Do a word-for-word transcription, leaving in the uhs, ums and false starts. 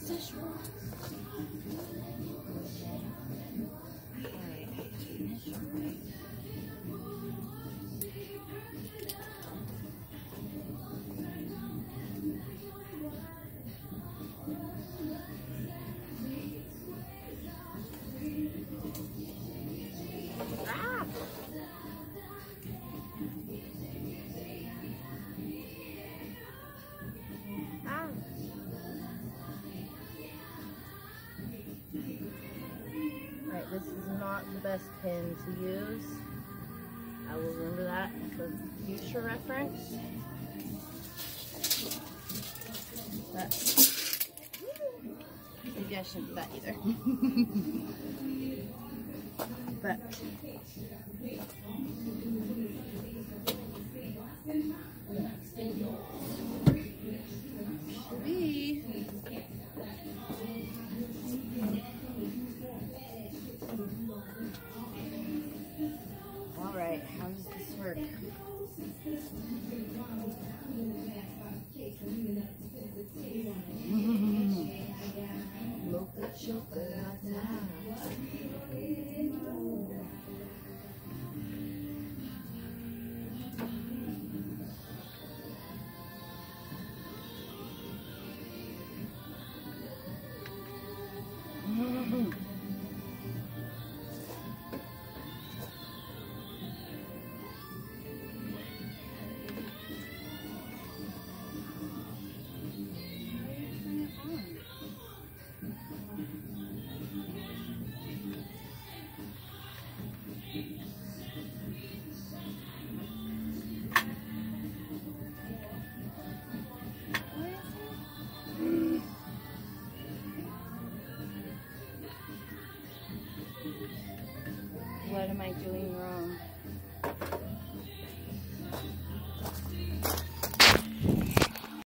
Alright, this is not the best pin to use. I will remember that for future reference. But maybe I shouldn't do that either. But we all right, how does this work? Mocha chocolate. What am I doing wrong?